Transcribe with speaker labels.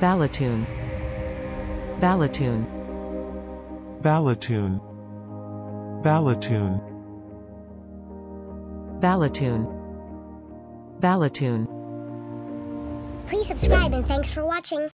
Speaker 1: ballatoon, ballatoon,
Speaker 2: ballatoon, ballatoon,
Speaker 1: ballatoon, ballatoon.
Speaker 3: Please subscribe and thanks for watching.